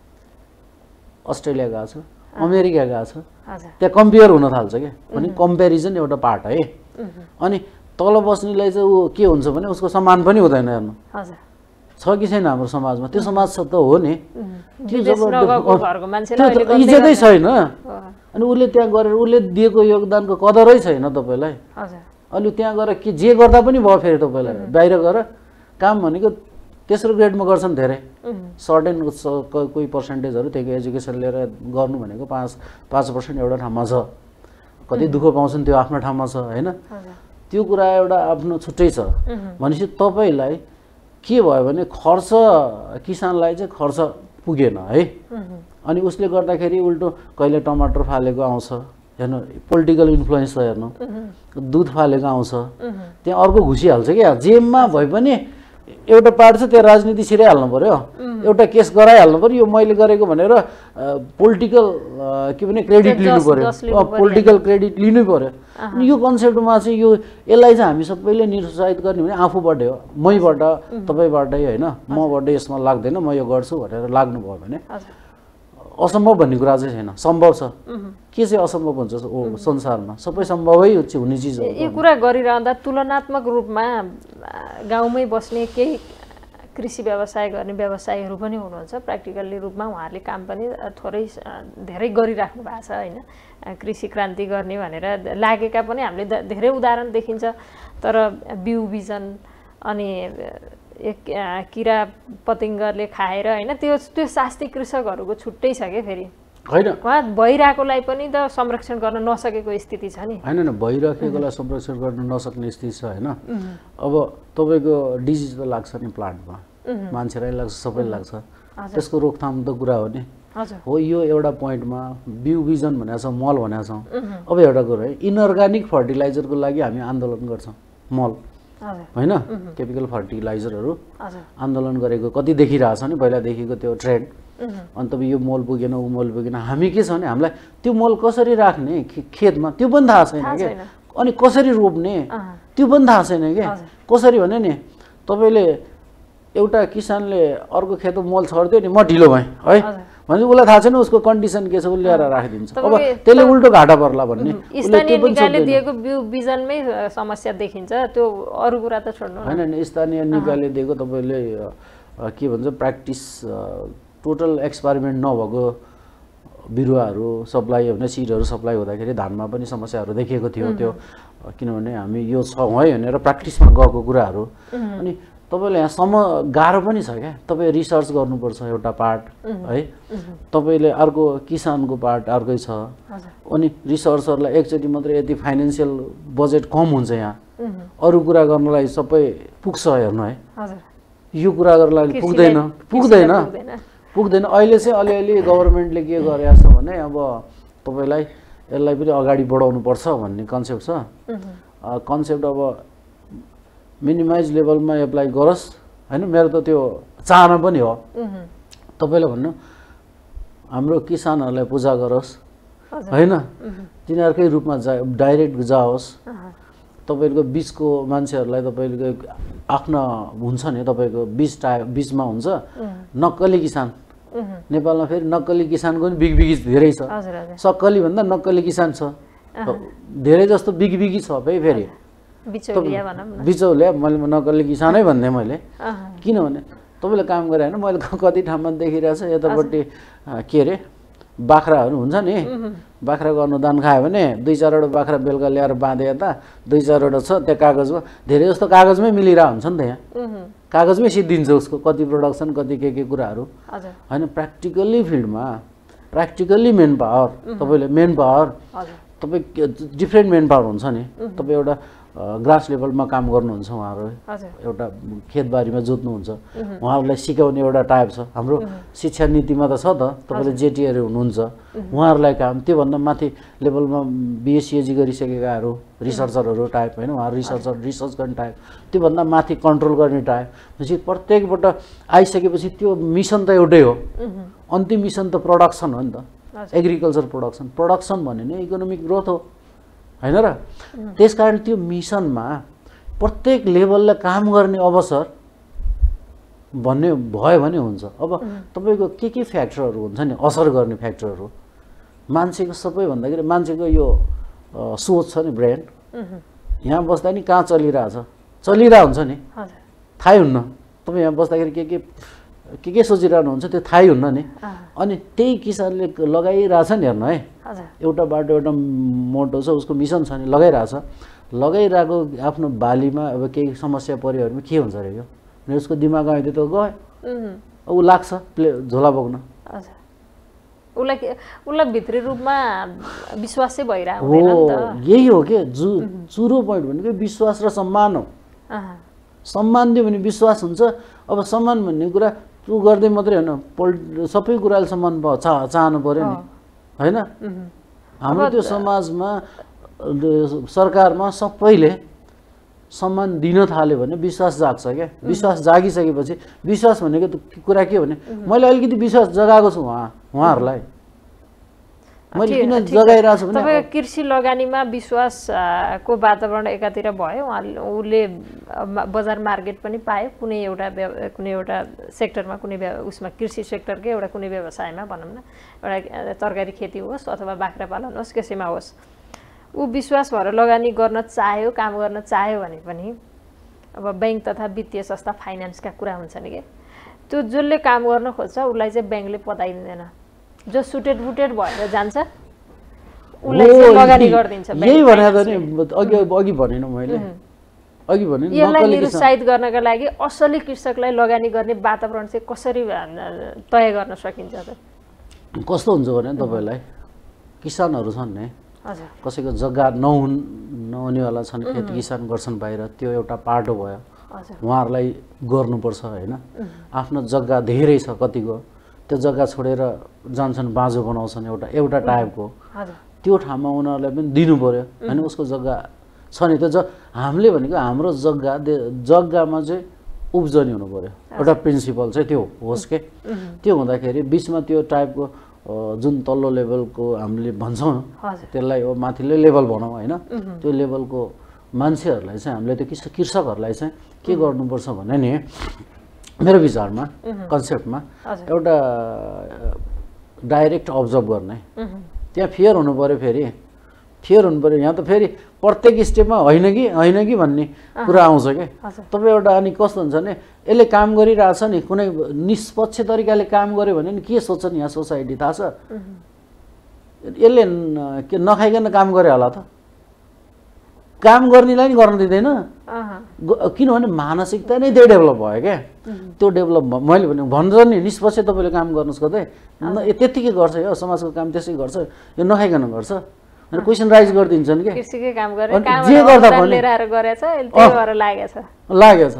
अस्ट्रेलिया गएको छ अमेरिका गएको छ त्यहाँ कम्पेयर हुन थाल्छ क्या अनि कम्पेरिजन एउटा पार्ट है अनि तल बस्नेलाई चाहिँ ऊ के हुन्छ भने उसको सम्मान पनि हुँदैन हेर्नु छ कि छैन हाम्रो समाजमा त्यो समाज त हो नि इज्जतै छैन अनि उसले त्यहाँ गरेर उसले दिएको योगदानको कदरै छैन तपाईँलाई अहिले त्यहाँ गएर के जे गर्दा पनि भयो फेरि तपाईँलाई बाहिर गएर काम भनेको तेस्रो ग्रेडमा गर्छन् धेरै सर्टेन कोही पर्सेन्टेजहरू त्यही एजुकेसन लिएर गर्नु भनेको 5% एउटा ठाउँमा छ कति दुःख पाउँछन् त्यो आफ्नो ठाउँमा छ होइन त्यो कुरा एउटा आफ्नो छुट्टै छ भनेपछि तपाईँलाई के भयो भने खर्च किसानलाई चाहिँ खर्च पुगेन है अनि उसले गर्दाखेरि उल्टो कहिले टमाटर फालेको आउँछ हेर्नु पोलिटिकल इन्फ्लुएन्स छ हेर्नु दुध फालेको आउँछ त्यहाँ अर्को घुसिहाल्छ क्या जेममा भए पनि एउटा पार्ट छ त्यो राजनीति छिराइहाल्नु पर्यो एउटा केस गराइहाल्नु पर्यो यो मैले गरेको भनेर पोलिटिकल के भने क्रेडिट लिनु पर्यो पोलिटिकल क्रेडिट लिनै पर्यो अनि यो कन्सेप्टमा चाहिँ यो यसलाई चाहिँ हामी सबैले निरुत्साहित गर्ने भने आफूबाटै हो मैबाट तपाईँबाटै होइन मबाट यसमा लाग्दैन म यो गर्छु भनेर लाग्नुभयो भने असम्भव भन्ने कुरा चाहिँ छैन सम्भव छ के चाहिँ असम्भव हुन्छ संसारमा सबै सम्भवै हुने चिज हो यो कुरा गरिरहँदा तुलनात्मक रूपमा गाउँमै बस्ने केही कृषि व्यवसाय गर्ने व्यवसायीहरू पनि हुनुहुन्छ प्र्याक्टिकल्ली रूपमा उहाँहरूले काम पनि थोरै धेरै गरिराख्नु भएको छ होइन कृषि क्रान्ति गर्ने भनेर लागेका पनि हामीले धेरै उदाहरण देखिन्छ तर बिउ बिजन अनि किरा पतिङ्गरले खाएर होइन त्यो शास्त्री कृषकहरूको छुट्टै छ क्या फेरि होइन उहाँ भइरहेकोलाई पनि त संरक्षण गर्न नसकेको स्थिति छ नि होइन भइराखेकोलाई संरक्षण गर्न नसक्ने स्थिति छ होइन अब तपाईँको डिजिज त लाग्छ नि प्लान्टमा मान्छेलाई लाग्छ सबैलाई लाग्छ त्यसको रोकथाम त कुरा हो नि हो यो एउटा पोइन्टमा बिउ बिजन भनेको छ मल भनेको छौँ अब एउटा कुरा है इनअर्ग्यानिक फर्टिलाइजरको लागि हामी आन्दोलन गर्छौँ मल होइन केमिकल फर्टिलाइजरहरू आन्दोलन गरेको कति देखिरहेछ नि पहिलादेखिको त्यो ट्रेन्ड अनि तपाईँ यो मल पुगेन ऊ मल पुगेन हामी के छ भने हामीलाई त्यो मल कसरी राख्ने खेतमा त्यो पनि थाहा छैन क्या अनि कसरी रोप्ने त्यो पनि थाहा छैन क्या कसरी भने नि तपाईँले एउटा किसानले अर्को खेतमा मल छर्दियो नि म ढिलो भएँ है भने उसलाई थाहा छैन उसको कन्डिसन के छ उसले ल्याएर राखिदिन्छ अब त्यसले उल्टो घाटा पर्ला भन्ने स्थानीय निकायले दिएको बिउ बिजनमै समस्या देखिन्छ त्यो अरू कुरा त छोड्नु होइन स्थानीय निकायले दिएको तपाईँले के भन्छ प्र्याक्टिस टोटल एक्सपेरिमेन्ट नभएको बिरुवाहरू सप्लाई होइन सिडहरू सप्लाई हुँदाखेरि धानमा पनि समस्याहरू देखिएको थियो त्यो किनभने हामी यो छौँ है भनेर प्र्याक्टिसमा गएको कुराहरू अनि तपाईँले यहाँसम्म गाह्रो पनि छ क्या तपाईँ रिसर्च गर्नुपर्छ एउटा पार्ट है तपाईँले अर्को किसानको पार्ट अर्कै छ अनि रिसर्चरलाई एकचोटि मात्रै यति फाइनेन्सियल बजेट कम हुन्छ यहाँ अरू कुरा गर्नलाई सबै पुग्छ हेर्नु है यो कुरा गर्नलाई पुग्दैन अहिले चाहिँ अलिअलि गभर्मेन्टले के गरेको छ भने अब तपाईँलाई यसलाई पनि अगाडि बढाउनुपर्छ भन्ने कन्सेप्ट छ कन्सेप्ट अब मिनिमाइज लेभलमा एप्लाई गरोस् होइन मेरो त त्यो चाहना पनि हो तपाईँले भन्नु हाम्रो किसानहरूलाई पूजा गरोस् होइन तिनीहरूकै रूपमा डाइरेक्ट जाओस् तपाईँको बिचको मान्छेहरूलाई तपाईँको आफ्नो हुन्छ नि तपाईँको बिचमा हुन्छ नक्कली किसान नेपालमा फेरि नक्कली किसानको पनि बिगबिगी धेरै छ सक्कली भन्दा नक्कली किसान छ धेरै जस्तो बिगबिगी छ फेरि बिचौलिया मैले नक्कली किसानै भन्ने मैले किनभने तपाईँले काम गरे होइन मैले कति ठाउँमा देखिरहेको छ यतापट्टि के अरे बाख्राहरू हुन्छ नि बाख्राको अनुदान खायो भने 2-4वटा बाख्रा बेलुका ल्याएर बाँधे यता 2-4वटा छ त्यो कागजमा धेरै जस्तो कागजमै मिलिरहेको हुन्छ नि त यहाँ कागजमै सिद्धिन्छ उसको कति प्रोडक्सन कति के कुराहरू होइन प्र्याक्टिकल्ली फिल्डमा प्र्याक्टिकल्ली मेन पावर तपाईँले मेन पावर तपाईँ डिफ्रेन्ट मेन पावर हुन्छ नि तपाईँ एउटा ग्रास लेभलमा काम गर्नुहुन्छ उहाँहरू एउटा खेतबारीमा जोत्नुहुन्छ उहाँहरूलाई सिकाउने एउटा टाइप छ हाम्रो शिक्षा नीतिमा त छ त तपाईँले जेटिएहरू हुनुहुन्छ उहाँहरूलाई काम त्योभन्दा माथि लेभलमा बिएससिएजी गरिसकेकाहरू रिसर्चरहरू टाइप होइन उहाँहरू रिसर्च गर्ने टाइप त्योभन्दा माथि कन्ट्रोल गर्ने टाइप पछि प्रत्येकबाट आइसकेपछि त्यो मिसन त एउटै हो अन्तिम मिसन त प्रोडक्सन हो नि त एग्रिकल्चर प्रोडक्सन भन्ने नै इकोनोमिक ग्रोथ हो होइन र त्यसकारण त्यो मिसनमा प्रत्येक लेभलले काम गर्ने अवसर भन्ने भयो भने हुन्छ अब तपाईँको के फ्याक्टरहरू हुन्छ नि असर गर्ने फ्याक्टरहरू मान्छेको सबैभन्दाखेरि मान्छेको यो सोच छ नि ब्रेन यहाँ बस्दा नि कहाँ चलिरहेको हुन्छ नि थाहै हुन्न तपाईँ यहाँ बस्दाखेरि के सोचिरहनुहुन्छ त्यो थाहै हुन्न नि अनि त्यही किसानले लगाइरहेछ नि हेर्नु है एउटा बाटो एउटा मोटो छ उसको मिसन छ नि लगाइरहेको आफ्नो बालीमा अब केही समस्या परिहरूमा के हुन्छ अरे यो उसको दिमाग आइदियो त गयो ऊ लाग्छ झोला बोक्न उसलाई भित्री रूपमा विश्वासै भइरहेको हो यही हो के चुरो पोइन्ट भनेको विश्वास र सम्मान हो सम्मान दियो भने विश्वास हुन्छ। अब सम्मान भन्ने कुरा तँ गर्दै मात्रै होइन, सबै कुराले सम्मान चाहनु पर्यो नि होइन। हाम्रो त्यो समाजमा सरकारमा सबैले सम्मान दिन थाल्यो भने विश्वास जाग्छ क्या। विश्वास जागिसकेपछि विश्वास भनेको कुरा के हो भने मैले अलिकति विश्वास जगाएको छु उहाँहरूलाई, मैले किन जगाइरहेको छु भने तपाईको कृषि लगानीमा विश्वासको वातावरण एकातिर भयो, उसले बजार मार्केट पनि पायो कुनै एउटा सेक्टरमा, कुनै उसमा कृषि सेक्टरकै एउटा कुनै व्यवसायमा भनौँ न, एउटा तरकारी खेती होस् अथवा बाख्रा पालन होस्, कसैमा होस्, ऊ विश्वास भएर लगानी गर्न चाह्यो, काम गर्न चाह्यो भने पनि अब ब्याङ्क तथा वित्तीय संस्था फाइनेन्सका कुरा हुन्छन् कि त्यो जसले काम गर्न खोज्छ उसलाई चाहिँ ब्याङ्कले पताइदिँदैन। जो सुटेड बुटेड भएर जान्छ उसलाई चाहिँ लगानी गरिदिन्छ। यही भने त नि अघि भनेन मैले, अघि भने यसलाई निरुत्साहित गर्नका लागि असली कृषकलाई लगानी गर्ने वातावरण चाहिँ कसरी तय गर्न सकिन्छ त? कस्तो हुन्छ भने तपाईँलाई किसानहरू छन् नि, कसैको जग्गा नहुनेवाला छन्, खेती किसान गर्छन् बाहिर, त्यो एउटा पाटो भयो, उहाँहरूलाई गर्नुपर्छ होइन। आफ्नो जग्गा धेरै छ कतिको, त्यो जग्गा छोडेर जान्छन् बाँझो बनाउँछन् एउटा टाइपको, त्यो ठाउँमा उनीहरूलाई पनि दिनु पर्यो होइन। उसको जग्गा छ नि, त्यो हामीले भनेको हाम्रो जग्गामा चाहिँ उब्जनी हुनु पर्यो, एउटा प्रिन्सिपल चाहिँ त्यो होस् के। त्यो हुँदाखेरि बिचमा त्यो टाइपको जुन तल्लो लेभलको हामीले भन्छौँ त्यसलाई अब माथिल्लो लेभल भनौँ होइन, त्यो लेभलको मान्छेहरूलाई चाहिँ हामीले त्यो कृषकहरूलाई चाहिँ के गर्नुपर्छ भने नि, मेरो विचारमा कन्सेप्टमा एउटा डाइरेक्ट अब्जर्भ गर्ने, त्यहाँ फेयर हुनु पऱ्यो, फेयर हुनु पऱ्यो। यहाँ त फेरि प्रत्येक स्टेपमा होइन कि भन्ने कुरा आउँछ क्या। तपाईँ एउटा अनि कस्तो हुन्छ भने यसले काम गरिरहेछ नि, कुनै निष्पक्ष तरिकाले काम गर्यो भने नि के सोच्छ नि यहाँ सोसाइटी थाहा छ, यसले के नखाइकन काम गरे होला त, काम गर्नेलाई नि गर्न दिँदैन, किनभने मानसिकता नै त्यही डेभलप भयो क्या। त्यो डेभलप मैले भने भन्छ नि निष्पक्ष तपाईँले काम गर्नुहोस् कतै, त्यत्तिकै गर्छ यो समाजको काम त्यसै गर्छ, यो नखाइकन गर्छ, क्वेसन राइज गरिदिन्छन् क्या। कृषिकै काम गरे, जे गर्दा पनि लागेछ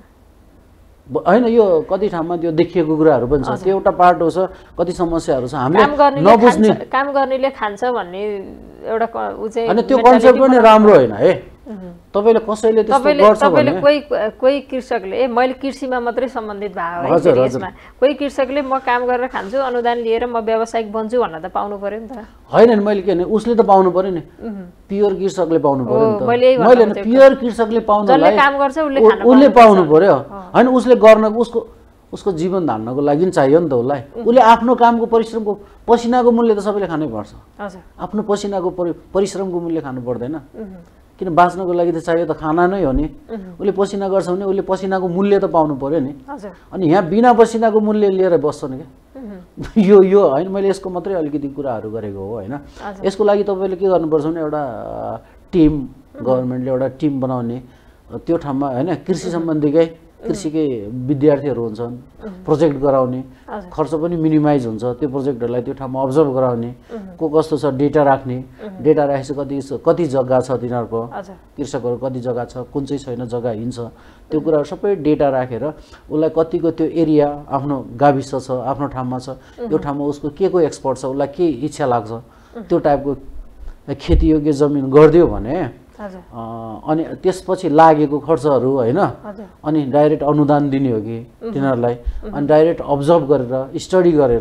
होइन। यो कति ठाउँमा त्यो देखिएको कुराहरू पनि छ, त्यो एउटा पार्ट हो। कति समस्याहरू छ हामीले नबुझ्ने, काम गर्नेले खान्छ भन्ने एउटा उ चाहिँ, अनि त्यो कन्सेप्ट पनि राम्रो होइन है। तपाईँले कसैले त्यस्तो गर्छ भने कोही कृषकले मैले कृषिमा मात्रै सम्बन्धित भएको यसमा कोही कृषकले म काम गरेर खान्छु, अनुदान लिएर म व्यावसायिक बन्छु भन्न त पाउनु पर्यो नि त। होइन नि, मैले के भने उसले त पाउनु पर्यो नि, प्योर कृषकले पाउनु पर्यो नि त। मैले प्योर कृषकले पाउनलाई काम गर्छ उसले पाउनु पर्यो होइन। उसले गर्न उसको जीवन धान्नको लागि नि चाहियो नि त उसलाई। उसले आफ्नो कामको परिश्रमको पसिनाको मूल्य त सबैले खानै पर्छ। आफ्नो पसिनाको परिश्रमको मूल्य खानु पर्दैन, किन बाँच्नको लागि त चाहियो त खाना नै हो नि। उसले पसिना गर्छ भने उसले पसिनाको मूल्य त पाउनु पर्यो नि। अनि यहाँ बिना पसिनाको मूल्य लिएर बस्छन् क्या। यो होइन, मैले यसको मात्रै अलिकति कुराहरू गरेको हो होइन। यसको लागि तपाईँले के गर्नुपर्छ भने एउटा टिम, गभर्मेन्टले एउटा टिम बनाउने, त्यो ठाउँमा होइन कृषि सम्बन्धीकै कृषिकै विद्यार्थीहरू हुन्छन्, प्रोजेक्ट गराउने, खर्च पनि मिनिमाइज हुन्छ। त्यो प्रोजेक्टहरूलाई त्यो ठाउँमा अब्जर्भ गराउने, को कस्तो छ डेटा राख्ने, डेटा राखेपछि कति जग्गा छ तिनीहरूको, कृषकहरू कति जग्गा छ, कुन चाहिँ छैन जग्गा हिँड्छ, त्यो कुराहरू सबै डेटा राखेर उसलाई कतिको त्यो एरिया आफ्नो गाविस छ, आफ्नो ठाउँमा छ, यो ठाउँमा उसको के को एक्सपर्ट छ, उसलाई के इच्छा लाग्छ, त्यो टाइपको खेतीयोग्य जमिन गरिदियो भने अनि त्यसपछि लागेको खर्चहरू होइन, अनि डाइरेक्ट अनुदान दिने हो कि तिनीहरूलाई, अनि डाइरेक्ट अब्जर्भ गरेर स्टडी गरेर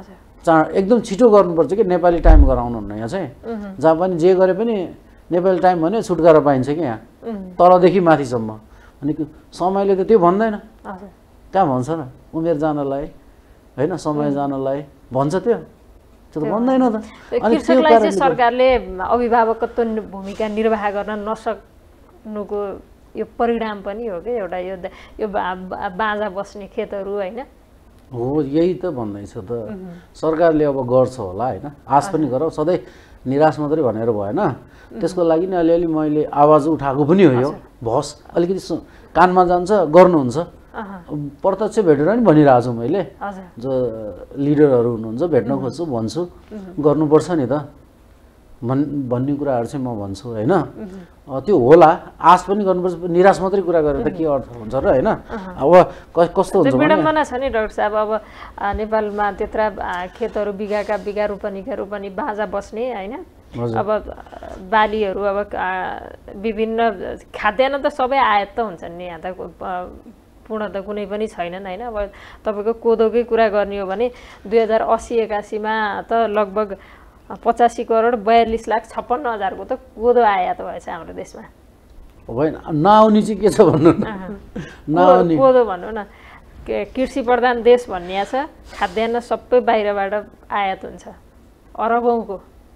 एकदम छिटो गर्नुपर्छ कि। नेपाली टाइम गराउनुहुन्न यहाँ चाहिँ, जहाँ पनि जे गरे पनि नेपाली टाइम भने छुटकारा पाइन्छ कि यहाँ तलदेखि माथिसम्म। अनि समयले त त्यो भन्दैन, कहाँ भन्छ र उमेर जानलाई होइन, समय जानलाई भन्छ त्यो त भन्दैन त। कृषकलाई चाहिँ सरकारले अभिभावकत्व भूमिका निर्वाह गर्न नसक्नुको यो परिणाम पनि हो कि एउटा यो बाँझा बस्ने खेतहरू होइन। हो, यही त भन्दैछ त। सरकारले अब गर्छ होला होइन, आश पनि गर, सधैँ निराश मात्रै भनेर भएन। त्यसको लागि नै अलिअलि मैले आवाज उठाएको पनि हो। यो भस अलिकति कानमा जान्छ, गर्नुहुन्छ, प्रत्यक्ष भेटेर नि भनिरहेको छु मैले। जो लिडरहरू हुनुहुन्छ भेट्न खोज्छु, भन्छु, गर्नुपर्छ नि त। भन्ने कुराहरू चाहिँ म भन्छु होइन। त्यो होला, आश पनि गर्नुपर्छ, निराश मात्रै कुरा गरेर त के अर्थ हुन्छ र होइन। अब कस्तो हुन्छ विडम्बना छ नि डाक्टर साहब, अब नेपालमा त्यत्रा खेतहरू बिघाका बिघा रोपनी बाँझा बस्ने होइन। अब बालीहरू अब विभिन्न खाद्यान्न त सबै आयात त हुन्छन् नि, यहाँ त पूर्ण त कुनै पनि छैनन् होइन। अब तपाईँको कोदोकै कुरा गर्ने हो भने 2080-81 त लगभग 85 करोड 42,56,000 त कोदो आयात भएछ हाम्रो देशमा। होइन, नआउने चाहिँ के छ भन्नु न, नआउने कोदो भन्नु न, कृषि प्रधान देश भन्ने छ, खाद्यान्न सबै बाहिरबाट आयात हुन्छ अरबौँको।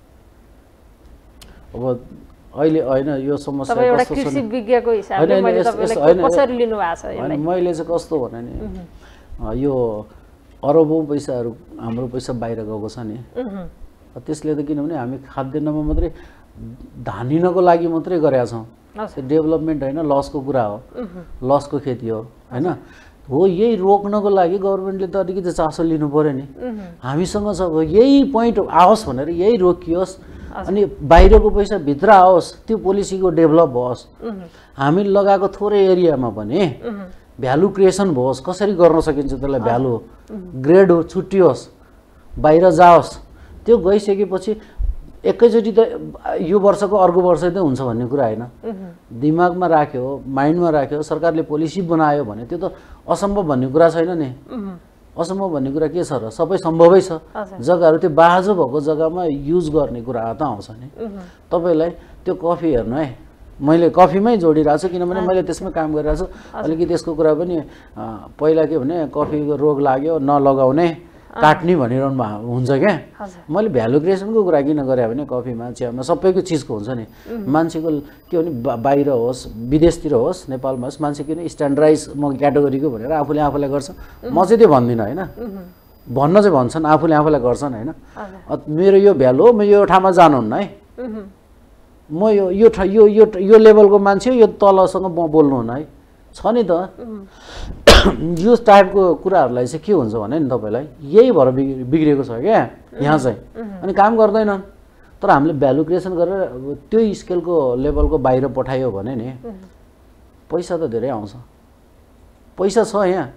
अब अहिले होइन यो समस्या तपाईँ एउटा कृषि विज्ञको हिसाबले मैले तपाईँलाई कसरी लिनु भएको छ यसलाई? मैले चाहिँ कस्तो भने नि, यो अरबौँ पैसाहरू हाम्रो पैसा बाहिर गएको छ नि, त्यसले त किनभने हामी खाद्यान्नमा मात्रै धानिनको लागि मात्रै गरेका छौँ। डेभलपमेन्ट होइन, लसको कुरा हो, लसको खेती हो होइन। हो यही रोक्नको लागि गभर्मेन्टले त अलिकति चासो लिनु पऱ्यो नि। हामीसँग छ यही पोइन्ट आओस् भनेर यही रोकियोस्, अनि बाहिरको पैसा भित्र आओस्, त्यो पोलिसीको डेभलप होस्। हामी लगाएको थोरै एरियामा पनि भ्यालु क्रिएसन होस्, कसरी गर्न सकिन्छ त्यसलाई भ्यालु ग्रेड हो छुट्टियोस्, बाहिर जाओस्। त्यो गइसकेपछि एकैचोटि त यो वर्षको अर्को वर्ष त हुन्छ भन्ने कुरा होइन। दिमागमा राख्यो, माइन्डमा राख्यो, सरकारले पोलिसी बनायो भने त्यो त असम्भव भन्ने कुरा छैन नि। असम्भव भन्ने कुरा के छ र, सबै सम्भवै छ। जग्गाहरू त्यो बाँझो भएको जग्गामा युज गर्ने कुरा त आउँछ नि। तपाईँलाई त्यो कफी हेर्नु है, मैले कफीमै जोडिरहेको छु किनभने मैले त्यसमै काम गरिरहेको छु। अलिकति त्यसको कुरा पनि पहिला के भने कफीको रोग लाग्यो नलगाउने काट्ने भनिरहनु हुन्छ क्या। मैले भ्यालु क्रिएसनको कुरा किन गरेँ भने कफीमा चियामा सबैको चिजको हुन्छ नि। मान्छेको के भने बाहिर होस् विदेशतिर होस् नेपालमा होस्, मान्छे किन स्ट्यान्डर्डाइज म क्याटेगोरीको भनेर आफूले आफूलाई गर्छ। म चाहिँ त्यो भन्दिनँ होइन, भन्न चाहिँ भन्छन्, आफूले आफूलाई गर्छन् होइन। मेरो यो भ्यालु हो, म यो ठाउँमा जानुहुन्न है, म यो लेभलको मान्छे यो तलसँग म बोल्नुहुन्न है, छ नि त। यो टाइपको कुराहरूलाई चाहिँ के हुन्छ भने नि तपाईँलाई यही भएर बिग्रेको छ क्या यहाँ चाहिँ। अनि काम गर्दैनन्, तर हामीले भ्यालु क्रिएसन गरेर त्यो स्केलको लेभलको बाहिर पठायो भने नि पैसा त धेरै आउँछ। पैसा छ यहाँ,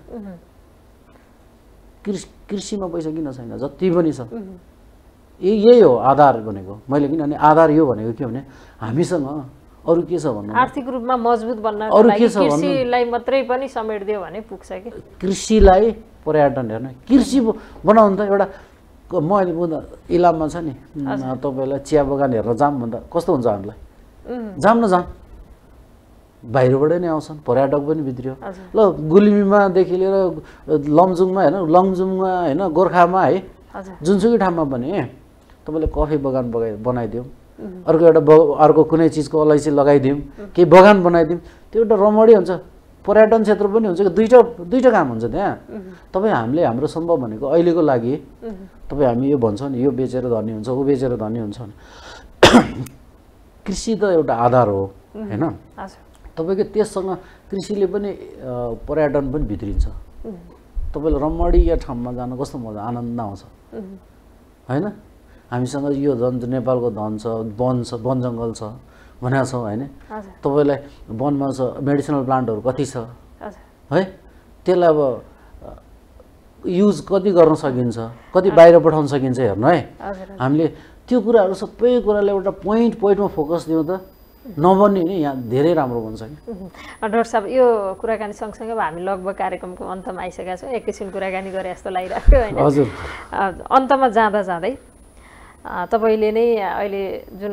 कृषिमा पैसा किन छैन, जति पनि छ। यही हो आधार भनेको। मैले किनभने आधार यो भनेको के भने हामीसँग अरू के छ भन्नु, आर्थिक रूपमा मजबुत बन्नको लागि कृषिलाई मात्रै पनि समेट्दियो भने पुग्छ कि। कृषिलाई पर्यटन हेर्नु, कृषि बनाउनु त एउटा म अहिले इलाममा छ नि, तपाईँलाई चिया बगान हेरेर जाऊँ भन्दा कस्तो हुन्छ हामीलाई? जाऊँ न जाऊँ, बाहिरबाटै नै आउँछन्, पर्यटक पनि भित्रियो। ल गुल्मीमादेखि लिएर लमजुङमा होइन, लमजुङमा होइन, गोर्खामा है, जुनसुकै ठाउँमा पनि तपाईँले कफी बगान बनाइदिउँ, अर्को कुनै चिजको अलैँची लगाइदिउँ, केही बगान बनाइदिउँ, त्यो एउटा रमणी हुन्छ, पर्यटन क्षेत्र पनि हुन्छ। दुईटा काम हुन्छ त्यहाँ। तपाईँ हामीले हाम्रो सम्भव भनेको अहिलेको लागि तपाईँ हामी यो भन्छौँ नि, यो बेचेर धनी हुन्छ, ऊ बेचेर धनी हुन्छ भने कृषि त एउटा आधार हो होइन। तपाईँको त्यससँग कृषिले पनि पर्यटन पनि भित्रिन्छ। तपाईँले रमणीय ठाउँमा जान कस्तो मजा आनन्द आउँछ होइन। हामीसँग यो नेपालको धन छ, वन जङ्गल छ भनेको छौँ होइन। तपाईँलाई वनमा छ मेडिसिनल प्लान्टहरू कति छ है, त्यसलाई अब युज कति गर्न सकिन्छ, कति बाहिर पठाउन सकिन्छ हेर्नु है। हामीले त्यो कुराहरू सबै कुरालाई एउटा पोइन्टमा फोकस दिउँ त नबन्ने नि यहाँ धेरै राम्रो हुन्छ कि। डाक्टर साहब यो कुराकानी सँगसँगै हामी लगभग कार्यक्रमको अन्तमा आइसकेका छौँ। एकैछिन कुराकानी गरे जस्तो लागिरहेको होइन। हजुर, अन्तमा जाँदै तपाईँले नै अहिले जुन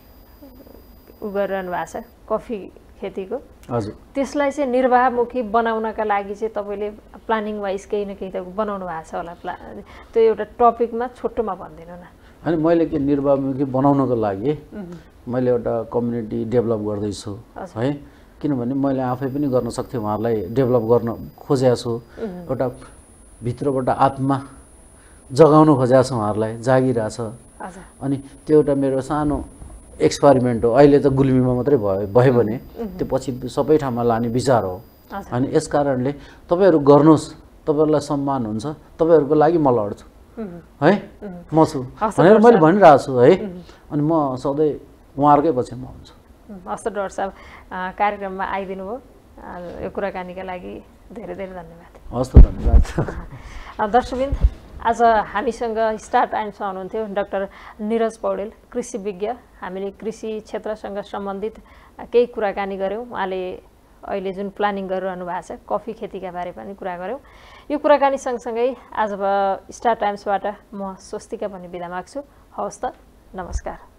गरिरहनु भएको छ कफी खेतीको, हजुर, त्यसलाई चाहिँ निर्वाहमुखी बनाउनका लागि चाहिँ तपाईँले प्लानिङ वाइज केही न केही त बनाउनु भएको छ होला। त्यो एउटा टपिकमा छोटोमा भनिदिनु न। अनि मैले के निर्वाहमुखी बनाउनको लागि मैले एउटा कम्युनिटी डेभलप गर्दैछु है। किनभने मैले आफै पनि गर्न सक्थेँ, उहाँहरूलाई डेभलप गर्न खोजेको छु। एउटा भित्रबाट आत्मा जगाउन खोजेको छु, उहाँहरूलाई जागिरहेछ। अनि त्यो एउटा मेरो सानो एक्सपेरिमेन्ट हो। अहिले त गुल्मीमा मात्रै भयो भने त्यो पछि सबै ठाउँमा लाने विचार हो। अनि यस कारणले तपाईँहरू गर्नुहोस्, तपाईँहरूलाई सम्मान हुन्छ, तपाईँहरूको लागि म लड्छु है म छु भनेर मैले भनिरहेको छु है अनि म सधैँ उहाँहरूकै पछि म हुन्छु। हस् त डाक्टर साहब कार्यक्रममा आइदिनु भयो यो कुराकानीका लागि धेरै धेरै धन्यवाद। हस् त धन्यवाद। दर्शकवृन्द आज हामीसँग स्टार टाइम्समा हुनुहुन्थ्यो डाक्टर निरज पौडेल कृषि विज्ञ। हामीले कृषि क्षेत्रसँग सम्बन्धित केही कुराकानी गऱ्यौँ। उहाँले अहिले जुन प्लानिङ गरिरहनु भएको छ कफी खेतीका बारे पनि कुरा गऱ्यौँ। यो कुराकानी सँगसँगै आज स्टार टाइम्सबाट म स्वस्तिका भन्ने बिदा माग्छु। हवस् त, नमस्कार।